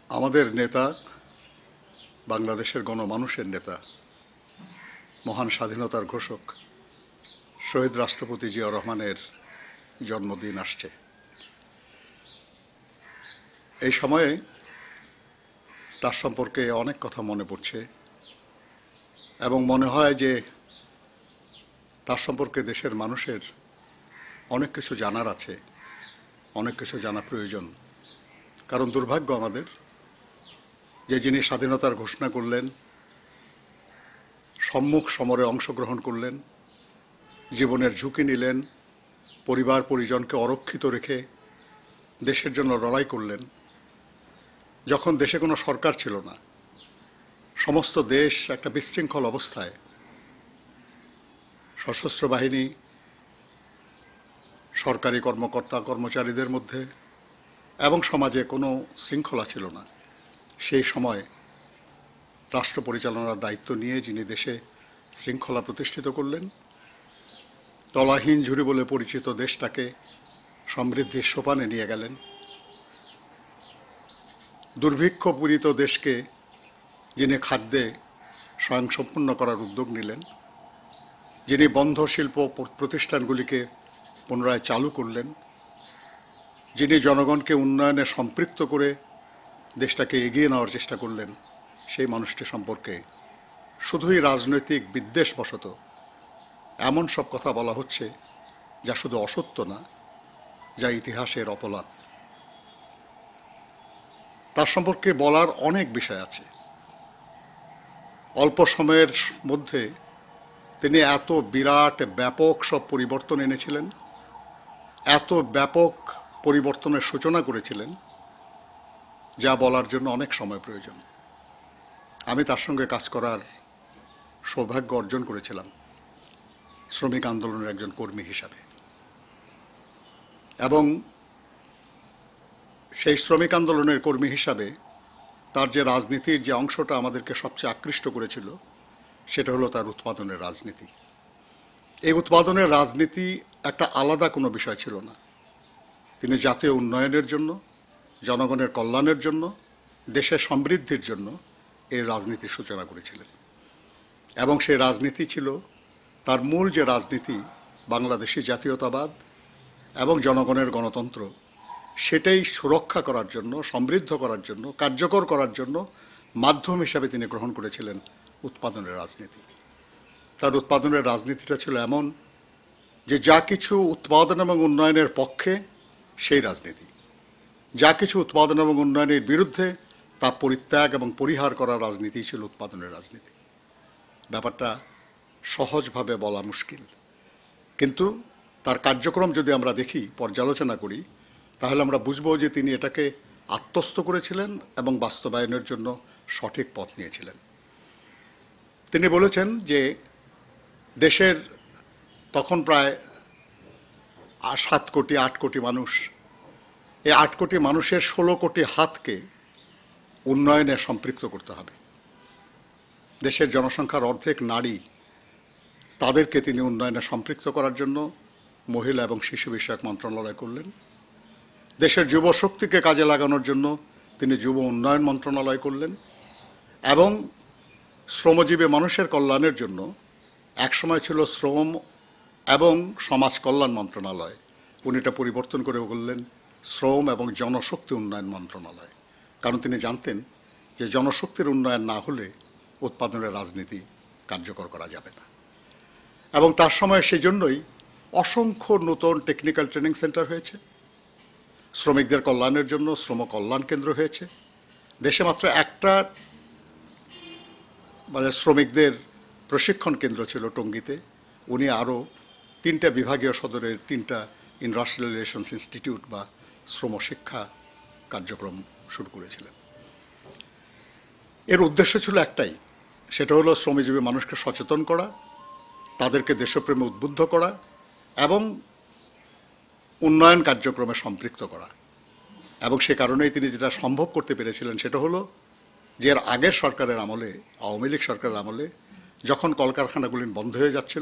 আমাদের নেতা, বাংলাদেশের গণমানুষের নেতা, মহান স্বাধীনতার ঘোষক শহীদ রাষ্ট্রপতি জিয়া রহমানের জন্মদিন আসছে। এই সময়ে তার সম্পর্কে অনেক কথা মনে পড়ছে এবং মনে হয় যে তার সম্পর্কে দেশের মানুষের অনেক কিছু জানার আছে, অনেক কিছু জানা প্রয়োজন। কারণ দুর্ভাগ্য আমাদের যে যিনি স্বাধীনতার ঘোষণা করলেন, সম্মুখ সমরে অংশগ্রহণ করলেন, জীবনের ঝুঁকি নিলেন, পরিবার পরিজনকে অরক্ষিত রেখে দেশের জন্য লড়াই করলেন, যখন দেশে কোনো সরকার ছিল না, সমস্ত দেশ একটা বিশৃঙ্খল অবস্থায়, সশস্ত্র বাহিনী, সরকারি কর্মকর্তা কর্মচারীদের মধ্যে এবং সমাজে কোনো শৃঙ্খলা ছিল না, সেই সময় রাষ্ট্র পরিচালনার দায়িত্ব নিয়ে যিনি দেশে শৃঙ্খলা প্রতিষ্ঠিত করলেন, তলাহীন ঝুড়ি বলে পরিচিত দেশটাকে সমৃদ্ধির সোপানে নিয়ে গেলেন, দুর্ভিক্ষপীড়িত দেশকে যিনি খাদ্যে স্বয়ংসম্পূর্ণ করার উদ্যোগ নিলেন, যিনি বন্ধ শিল্প প্রতিষ্ঠানগুলিকে পুনরায় চালু করলেন, যিনি জনগণকে উন্নয়নে সম্পৃক্ত করে দেশটাকে এগিয়ে নেওয়ার চেষ্টা করলেন, সেই মানুষটি সম্পর্কে শুধুই রাজনৈতিক বিদ্বেষবশত এমন সব কথা বলা হচ্ছে যা শুধু অসত্য না, যা ইতিহাসের অপলাপ। তার সম্পর্কে বলার অনেক বিষয় আছে। অল্প সময়ের মধ্যে তিনি এত বিরাট ব্যাপক সব পরিবর্তন এনেছিলেন, এত ব্যাপক পরিবর্তনের সূচনা করেছিলেন, যা বলার জন্য অনেক সময় প্রয়োজন। আমি তার সঙ্গে কাজ করার সৌভাগ্য অর্জন করেছিলাম শ্রমিক আন্দোলনের একজন কর্মী হিসাবে, এবং সেই শ্রমিক আন্দোলনের কর্মী হিসাবে তার যে রাজনীতির যে অংশটা আমাদেরকে সবচেয়ে আকৃষ্ট করেছিল সেটা হলো তার উৎপাদনের রাজনীতি। এই উৎপাদনের রাজনীতি একটা আলাদা কোনো বিষয় ছিল না। তিনি জাতীয় উন্নয়নের জন্য, জনগণের কল্যাণের জন্য, দেশের সমৃদ্ধির জন্য এই রাজনীতির সূচনা করেছিলেন। এবং সেই রাজনীতি ছিল তার মূল যে রাজনীতি, বাংলাদেশি জাতীয়তাবাদ এবং জনগণের গণতন্ত্র, সেটাই সুরক্ষা করার জন্য, সমৃদ্ধ করার জন্য, কার্যকর করার জন্য মাধ্যম হিসাবে তিনি গ্রহণ করেছিলেন উৎপাদনের রাজনীতি। তার উৎপাদনের রাজনীতিটা ছিল এমন যে যা কিছু উৎপাদন এবং উন্নয়নের পক্ষে সেই রাজনীতি, যা কিছু উৎপাদন এবং উন্নয়নের বিরুদ্ধে তা পরিত্যাগ এবং পরিহার করার রাজনীতি ছিল উৎপাদনের রাজনীতি। ব্যাপারটা সহজভাবে বলা মুশকিল, কিন্তু তার কার্যক্রম যদি আমরা দেখি, পর্যালোচনা করি, তাহলে আমরা বুঝবো যে তিনি এটাকে আত্মস্থ করেছিলেন এবং বাস্তবায়নের জন্য সঠিক পথ নিয়েছিলেন। তিনি বলেছেন যে দেশের তখন প্রায় 7 কোটি 8 কোটি মানুষ, এই 8 কোটি মানুষের 16 কোটি হাতকে উন্নয়নে সম্পৃক্ত করতে হবে। দেশের জনসংখ্যার অর্ধেক নারী, তাদেরকে তিনি উন্নয়নে সম্পৃক্ত করার জন্য মহিলা এবং শিশু বিষয়ক মন্ত্রণালয় করলেন। দেশের যুব শক্তিকে কাজে লাগানোর জন্য তিনি যুব উন্নয়ন মন্ত্রণালয় করলেন, এবং শ্রমজীবী মানুষের কল্যাণের জন্য একসময় ছিল শ্রম এবং সমাজ কল্যাণ মন্ত্রণালয়, উনি এটা পরিবর্তন করে বললেন শ্রম এবং জনশক্তি উন্নয়ন মন্ত্রণালয়। কারণ তিনি জানতেন যে জনশক্তির উন্নয়ন না হলে উৎপাদনের রাজনীতি কার্যকর করা যাবে না। এবং তার সময় সেই জন্যই অসংখ্য নতুন টেকনিক্যাল ট্রেনিং সেন্টার হয়েছে, শ্রমিকদের কল্যাণের জন্য শ্রম কল্যাণ কেন্দ্র হয়েছে। দেশে মাত্র একটা শ্রমিকদের প্রশিক্ষণ কেন্দ্র ছিল টঙ্গীতে, উনি আরও 3টা বিভাগীয় সদরের 3টা ইন্ডাস্ট্রিয়াল রিলেশনস ইনস্টিটিউট বা শ্রম শিক্ষা কার্যক্রম শুরু করেছিলেন। এর উদ্দেশ্য ছিল একটাই, সেটা হলো শ্রমজীবী মানুষকে সচেতন করা, তাদেরকে দেশপ্রেমে উদ্বুদ্ধ করা এবং উন্নয়ন কার্যক্রমে সম্পৃক্ত করা। এবং সে কারণেই তিনি যেটা সম্ভব করতে পেরেছিলেন সেটা হলো যে এর আগের সরকারের আমলে, আওয়ামী লীগ সরকারের আমলে, যখন কলকারখানাগুলি বন্ধ হয়ে যাচ্ছিল,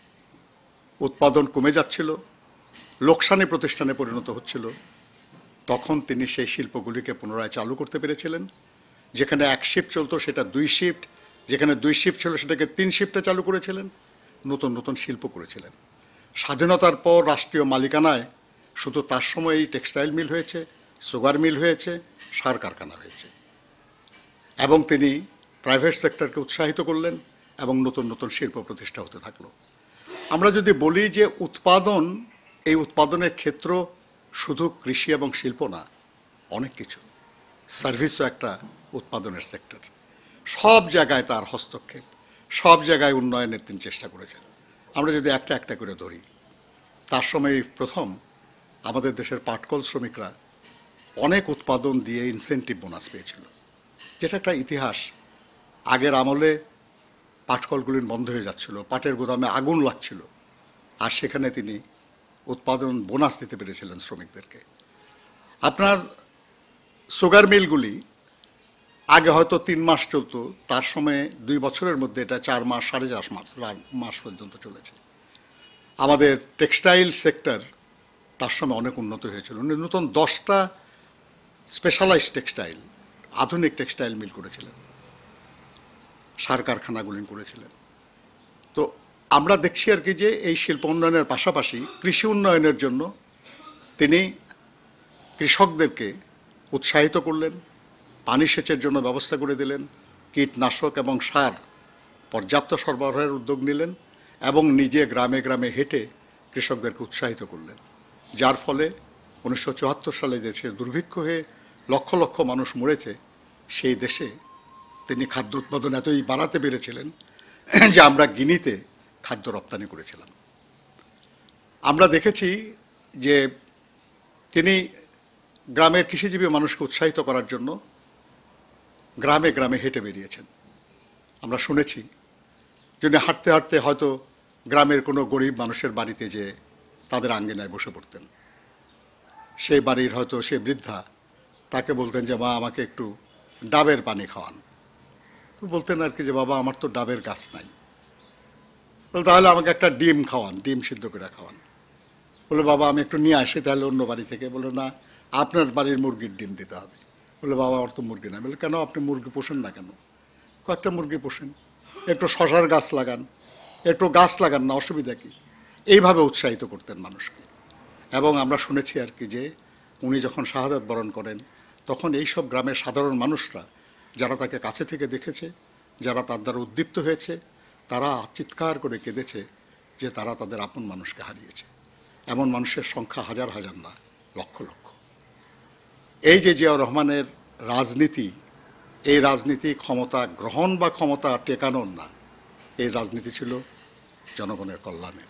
উৎপাদন কমে যাচ্ছিল, লোকসানি প্রতিষ্ঠানে পরিণত হচ্ছিল, তখন তিনি সেই শিল্পগুলিকে পুনরায় চালু করতে পেরেছিলেন। যেখানে এক শিফট চলতো সেটা 2 শিফট, যেখানে 2 শিফট ছিল সেটাকে 3 শিফটে চালু করেছিলেন। নতুন নতুন শিল্প করেছিলেন। স্বাধীনতার পর রাষ্ট্রীয় মালিকানায় শুধু তার সময়েই টেক্সটাইল মিল হয়েছে, সুগার মিল হয়েছে, সার কারখানা হয়েছে। এবং তিনি প্রাইভেট সেক্টরকে উৎসাহিত করলেন এবং নতুন নতুন শিল্প প্রতিষ্ঠা হতে থাকলো। আমরা যদি বলি যে উৎপাদন, এই উৎপাদনের ক্ষেত্র শুধু কৃষি এবং শিল্প না, অনেক কিছু। সার্ভিসও একটা উৎপাদনের সেক্টর। সব জায়গায় তার হস্তক্ষেপ, সব জায়গায় উন্নয়নের তিনি চেষ্টা করেছেন। আমরা যদি একটা একটা করে ধরি, তার সময় প্রথম আমাদের দেশের পাটকল শ্রমিকরা অনেক উৎপাদন দিয়ে ইনসেন্টিভ বোনাস পেয়েছিল, যেটা একটা ইতিহাস। আগের আমলে পাটকলগুলি বন্ধ হয়ে যাচ্ছিল, পাটের গোদামে আগুন লাগছিল, আর সেখানে তিনি উৎপাদন বোনাস দিতে পেরেছিলেন শ্রমিকদেরকে। আপনার সুগার মিলগুলি আগে হয়তো 3 মাস চলতো, তার সময়ে 2 বছরের মধ্যে এটা 4 মাস, 4.5 মাস পর্যন্ত চলেছে। আমাদের টেক্সটাইল সেক্টর তার সময় অনেক উন্নত হয়েছিল। উনি নতুন 10টা স্পেশালাইজড টেক্সটাইল, আধুনিক টেক্সটাইল মিল করেছিলেন, সার কারখানাগুলি করেছিলেন। তো আমরা দেখছি আর কি যে এই শিল্প উন্নয়নের পাশাপাশি কৃষি উন্নয়নের জন্য তিনি কৃষকদেরকে উৎসাহিত করলেন, পানি সেচের জন্য ব্যবস্থা করে দিলেন, কীটনাশক এবং সার পর্যাপ্ত সরবরাহের উদ্যোগ নিলেন এবং নিজে গ্রামে গ্রামে হেঁটে কৃষকদেরকে উৎসাহিত করলেন। যার ফলে 1974 সালে দেশে দুর্ভিক্ষ হয়ে লক্ষ লক্ষ মানুষ মরেছে, সেই দেশে তিনি খাদ্য উৎপাদন এতই বাড়াতে পেরেছিলেন যে আমরা গিনিতে খাদ্য রপ্তানি করেছিলাম। আমরা দেখেছি যে তিনি গ্রামের কৃষিজীবী মানুষকে উৎসাহিত করার জন্য গ্রামে গ্রামে হেঁটে বেরিয়েছেন। আমরা শুনেছি যিনি হাঁটতে হাঁটতে হয়তো গ্রামের কোনো গরিব মানুষের বাড়িতে যে তাদের আঙ্গিনায় বসে পড়তেন। সেই বাড়ির হয়তো সে বৃদ্ধা, তাকে বলতেন যে মা আমাকে একটু ডাবের পানি খাওয়ান। তো বলতেন আর কি যে বাবা আমার তো ডাবের গাছ নাই। বলে তাহলে আমাকে একটা ডিম খাওয়ান, ডিম সিদ্ধ করে খাওয়ান। বলে বাবা আমি একটু নিয়ে আসি তাহলে অন্য বাড়ি থেকে। বলে না, আপনার বাড়ির মুরগির ডিম দিতে হবে। বলে বাবা ওর তো মুরগি না। বলে কেন, আপনি মুরগি পোষেন না কেন? কয়েকটা মুরগি পোষেন, একটু শশার গাছ লাগান, একটু গাছ লাগান না, অসুবিধা কি? এইভাবে উৎসাহিত করতেন মানুষকে। এবং আমরা শুনেছি আর কি যে উনি যখন শাহাদাত বরণ করেন তখন এইসব গ্রামের সাধারণ মানুষরা যারা তাকে কাছে থেকে দেখেছে, যারা তার দ্বারা উদ্দীপ্ত হয়েছে, তারা চিৎকার করে কেঁদেছে যে তারা তাদের আপন মানুষকে হারিয়েছে। এমন মানুষের সংখ্যা হাজার হাজার না, লক্ষ লক্ষ। এই যে জিয়াউর রহমানের রাজনীতি, এই রাজনীতি ক্ষমতা গ্রহণ বা ক্ষমতা টেকানোর না, এই রাজনীতি ছিল জনগণের কল্যাণের।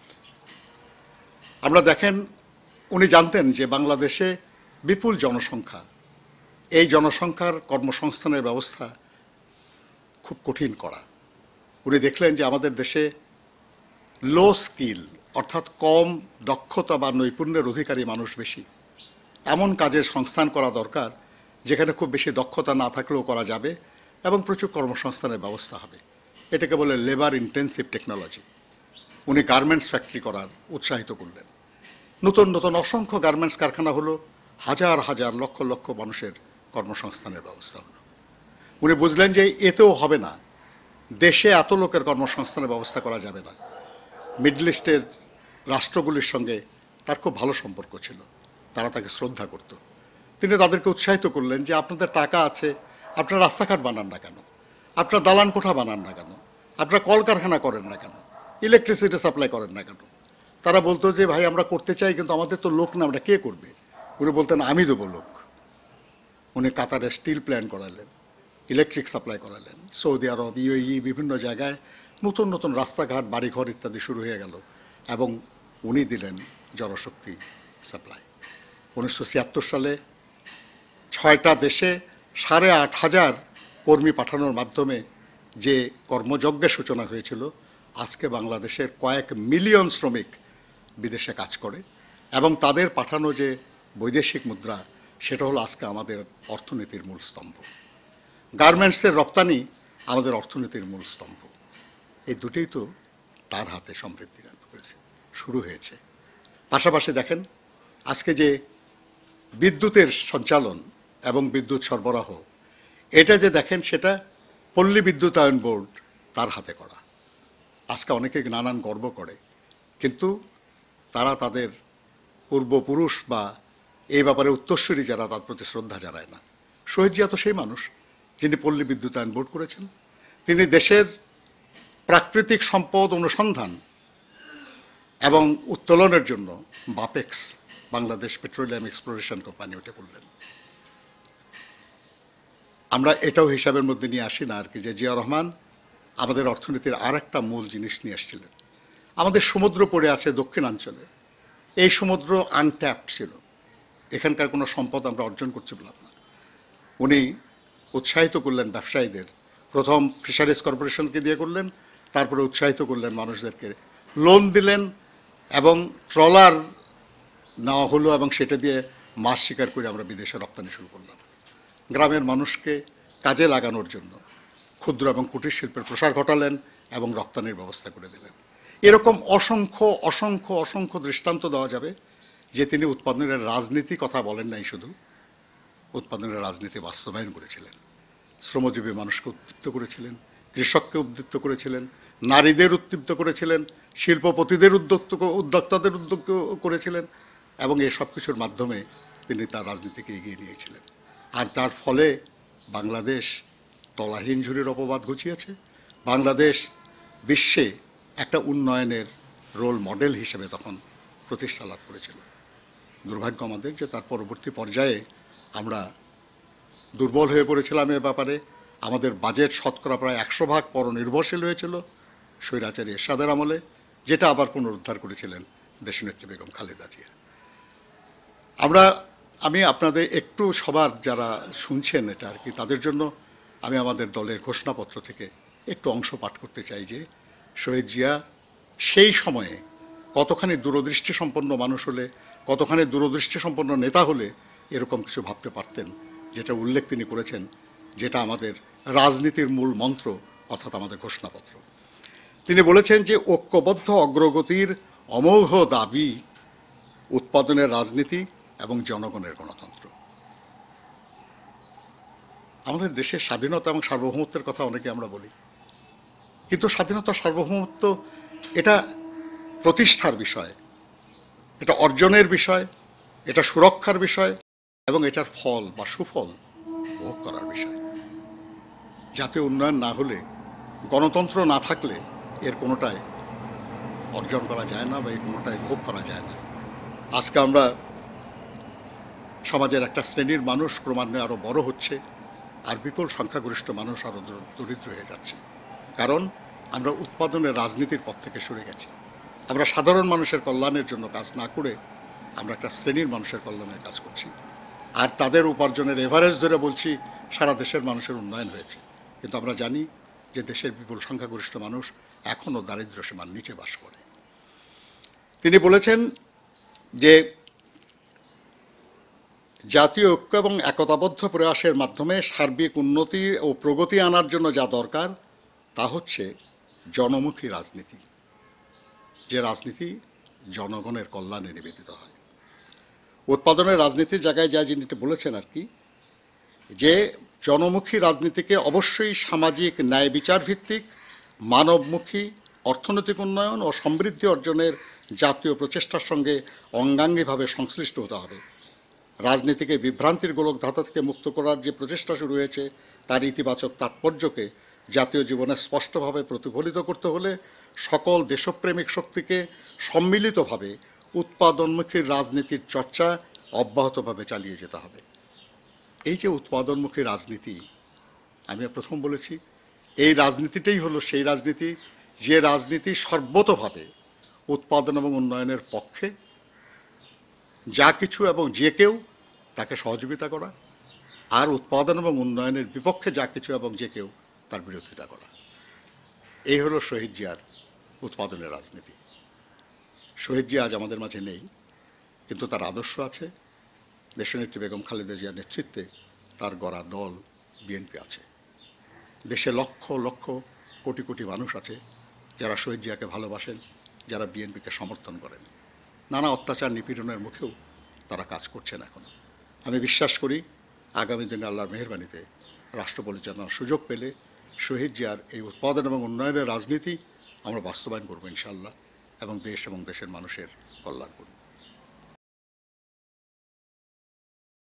আমরা দেখেন উনি জানতেন যে বাংলাদেশে বিপুল জনসংখ্যা, এই জনসংখ্যার কর্মসংস্থানের ব্যবস্থা খুব কঠিন করা। উনি দেখলেন যে আমাদের দেশে লো স্কিল অর্থাৎ কম দক্ষতা বা নৈপুণ্যের অধিকারী মানুষ বেশি। এমন কাজের সংস্থান করা দরকার যেখানে খুব বেশি দক্ষতা না থাকলেও করা যাবে এবং প্রচুর কর্মসংস্থানের ব্যবস্থা হবে। এটাকে বলে লেবার ইন্টেন্সিভ টেকনোলজি। উনি গার্মেন্টস ফ্যাক্টরি করার উৎসাহিত করলেন। নতুন নতুন অসংখ্য গার্মেন্টস কারখানা হলো, হাজার হাজার লক্ষ লক্ষ মানুষের কর্মসংস্থানের ব্যবস্থা হলো। উনি বুঝলেন যে এতেও হবে না, দেশে এত লোকের কর্মসংস্থানের ব্যবস্থা করা যাবে না। মিডল ইস্টের রাষ্ট্রগুলির সঙ্গে তার খুব ভালো সম্পর্ক ছিল, তারা তাকে শ্রদ্ধা করত। তিনি তাদেরকে উৎসাহিত করলেন যে আপনাদের টাকা আছে, আপনারা রাস্তাঘাট বানান না কেন, আপনারা দালান কোঠা বানান না কেন, আপনারা কলকারখানা করেন না কেন, ইলেকট্রিসিটি সাপ্লাই করেন না কেন? তারা বলতো যে ভাই আমরা করতে চাই কিন্তু আমাদের তো লোক না, আমরা কে করবে? উনি বলতেন আমি দেবো লোক। উনি কাতারে স্টিল প্ল্যান্ট করালেন, ইলেকট্রিক সাপ্লাই করালেন, সৌদি আরব, ইউএই বিভিন্ন জায়গায় নতুন নতুন রাস্তাঘাট, বাড়িঘর ইত্যাদি শুরু হয়ে গেল এবং উনি দিলেন জনশক্তি সাপ্লাই। 1976 সালে 6টা দেশে 8,500 কর্মী পাঠানোর মাধ্যমে যে কর্মযজ্ঞের সূচনা হয়েছিল, আজকে বাংলাদেশের কয়েক মিলিয়ন শ্রমিক বিদেশে কাজ করে এবং তাদের পাঠানো যে বৈদেশিক মুদ্রা, সেটা হলো আজকে আমাদের অর্থনীতির মূল স্তম্ভ। গার্মেন্টসের রপ্তানি আমাদের অর্থনীতির মূল স্তম্ভ। এই দুটোই তো তার হাতে সমৃদ্ধি লাভ করেছে, শুরু হয়েছে। পাশাপাশি দেখেন আজকে যে বিদ্যুতের সঞ্চালন এবং বিদ্যুৎ সরবরাহ, এটা যে দেখেন সেটা পল্লী বিদ্যুতায়ন বোর্ড তার হাতে করা। আজকে অনেকে নানান গর্ব করে, কিন্তু তারা তাদের পূর্বপুরুষ বা এই ব্যাপারে উত্তরসূরি যারা, তার প্রতি শ্রদ্ধা জানায় না। শহীদ জিয়া তো সেই মানুষ যিনি পল্লী বিদ্যুতায়ন বোর্ড করেছেন। তিনি দেশের প্রাকৃতিক সম্পদ অনুসন্ধান এবং উত্তোলনের জন্য BAPEX, Bangladesh petroleum exploration company, ওটা করলেন। আমরা এটাও হিসাবের মধ্যে নিয়ে আসি না আর কি, যে জিয়া রহমান আমাদের অর্থনীতির আর একটা মূল জিনিস নিয়ে আসছিলেন। আমাদের সমুদ্র পড়ে আছে দক্ষিণাঞ্চলে, এই সমুদ্র আনট্যাপড ছিল, এখানকার কোনো সম্পদ আমরা অর্জন করতে পারলাম না। উনি উৎসাহিত করলেন ব্যবসায়ীদের, প্রথম ফিশারিজ কর্পোরেশনকে দিয়ে করলেন, তারপরে উৎসাহিত করলেন মানুষদেরকে, লোন দিলেন এবং ট্রলার নেওয়া হলো এবং সেটা দিয়ে মাছ শিকার করে আমরা বিদেশে রপ্তানি শুরু করলাম। গ্রামের মানুষকে কাজে লাগানোর জন্য ক্ষুদ্র এবং কুটির শিল্পের প্রসার ঘটালেন এবং রপ্তানির ব্যবস্থা করে দিলেন। এরকম অসংখ্য অসংখ্য অসংখ্য দৃষ্টান্ত দেওয়া যাবে যে তিনি উৎপাদনের রাজনীতি কথা বলেন নাই, শুধু উৎপাদনের রাজনীতি বাস্তবায়ন করেছিলেন। শ্রমজীবী মানুষকে উদ্দীপ্ত করেছিলেন, কৃষককে উদ্দীপ্ত করেছিলেন, নারীদের উদ্দীপ্ত করেছিলেন, শিল্পপতিদের উদ্যোক্তাদের উদ্যোগ করেছিলেন, এবং এই সব কিছুর মাধ্যমে তিনি তার রাজনীতিকে এগিয়ে নিয়েছিলেন। আর তার ফলে বাংলাদেশ তলাহীন ঝুড়ির অপবাদ ঘুচিয়েছে। বাংলাদেশ বিশ্বে একটা উন্নয়নের রোল মডেল হিসেবে তখন প্রতিষ্ঠা লাভ করেছিল। দুর্ভাগ্য আমাদের যে তার পরবর্তী পর্যায়ে আমরা দুর্বল হয়ে পড়েছিলাম এ ব্যাপারে। আমাদের বাজেট শতকরা প্রায় 100% পরনির্ভরশীল হয়েছিল স্বৈরাচারী এরশাদের আমলে, যেটা আবার পুনরুদ্ধার করেছিলেন দেশনেত্রী বেগম খালেদা জিয়া। আমি আপনাদের একটু সবার যারা শুনছেন এটা আর কি, তাদের জন্য আমি আমাদের দলের ঘোষণাপত্র থেকে একটু অংশ পাঠ করতে চাই যে শহীদ জিয়া সেই সময়ে কতখানি দূরদৃষ্টি সম্পন্ন মানুষ হলে, কতখানি দূরদৃষ্টি সম্পন্ন নেতা হলে এরকম কিছু ভাবতে পারতেন, যেটা উল্লেখ তিনি করেছেন, যেটা আমাদের রাজনীতির মূল মন্ত্র, অর্থাৎ আমাদের ঘোষণাপত্র। তিনি বলেছেন যে ঐক্যবদ্ধ অগ্রগতির অমোঘ দাবি উৎপাদনের রাজনীতি এবং জনগণের গণতন্ত্র। আমাদের দেশের স্বাধীনতা এবং সার্বভৌমত্বের কথা অনেকে আমরা বলি, কিন্তু স্বাধীনতা সার্বভৌমত্ব এটা প্রতিষ্ঠার বিষয়, এটা অর্জনের বিষয়, এটা সুরক্ষার বিষয়, এবং এটার ফল বা সুফল ভোগ করার বিষয়। জাতীয় উন্নয়ন না হলে, গণতন্ত্র না থাকলে এর কোনোটাই অর্জন করা যায় না বা এর কোনোটাই ভোগ করা যায় না। আজকে আমরা সমাজের একটা শ্রেণীর মানুষ ক্রমান্বয়ে আরও বড় হচ্ছে, আর বিপুল সংখ্যাগরিষ্ঠ মানুষ আরও দরিদ্র হয়ে যাচ্ছে, কারণ আমরা উৎপাদনের রাজনীতির পথ থেকে সরে গেছি। আমরা সাধারণ মানুষের কল্যাণের জন্য কাজ না করে আমরা একটা শ্রেণীর মানুষের কল্যাণের কাজ করছি, আর তাদের উপার্জনের এভারেজ ধরে বলছি সারা দেশের মানুষের উন্নয়ন হয়েছে। কিন্তু আমরা জানি যে দেশের বিপুল সংখ্যাগরিষ্ঠ মানুষ এখনও দারিদ্র্য সীমার নিচে বাস করে। তিনি বলেছেন যে জাতীয় ঐক্য এবং একতাবদ্ধ প্রয়াসের মাধ্যমে সার্বিক উন্নতি ও প্রগতি আনার জন্য যা দরকার তা হচ্ছে জনমুখী রাজনীতি, যে রাজনীতি জনগণের কল্যাণে নিবেদিত হয়। উৎপাদনের রাজনীতির জায়গায় যা যিনি বলেছেন আর কি, যে জনমুখী রাজনীতিকে অবশ্যই সামাজিক ন্যায় বিচার ভিত্তিক, মানবমুখী, অর্থনৈতিক উন্নয়ন ও সমৃদ্ধি অর্জনের জাতীয় প্রচেষ্টার সঙ্গে অঙ্গাঙ্গিভাবে সংশ্লিষ্ট হতে হবে। রাজনীতিকে বিভ্রান্তির গোলকধাতা থেকে মুক্ত করার যে প্রচেষ্টা শুরু হয়েছে তার ইতিবাচক তাৎপর্যকে জাতীয় জীবনে স্পষ্টভাবে প্রতিফলিত করতে হলে সকল দেশপ্রেমিক শক্তিকে সম্মিলিতভাবে উৎপাদনমুখী রাজনীতির চর্চা অব্যাহতভাবে চালিয়ে যেতে হবে। এই যে উৎপাদনমুখী রাজনীতি, আমি প্রথম বলেছি, এই রাজনীতিটাই হলো সেই রাজনীতি যে রাজনীতি সর্বতোভাবে উৎপাদন এবং উন্নয়নের পক্ষে, যা কিছু এবং যে কেউ তাকে সহযোগিতা করা, আর উৎপাদন এবং উন্নয়নের বিপক্ষে যা কিছু এবং যে কেউ তার বিরোধিতা করা। এই হলো শহীদ জিয়ার উৎপাদনের রাজনীতি। শহীদ জিয়া আজ আমাদের মাঝে নেই, কিন্তু তার আদর্শ আছে। দেশনেত্রী বেগম খালেদা জিয়ার নেতৃত্বে তার গড়া দল বিএনপি আছে। দেশে লক্ষ লক্ষ কোটি কোটি মানুষ আছে যারা শহীদ জিয়াকে ভালোবাসেন, যারা বিএনপিকে সমর্থন করেন। নানা অত্যাচার নিপীড়নের মুখেও তারা কাজ করছেন এখনো। আমি বিশ্বাস করি আগামী দিনে আল্লাহর মেহেরবানিতে রাষ্ট্র পরিচালনার সুযোগ পেলে শহীদ জিয়ার এই উৎপাদন এবং উন্নয়নের রাজনীতি আমরা বাস্তবায়ন করব ইনশাআল্লাহ, এবং দেশ এবং দেশের মানুষের কল্যাণ করব।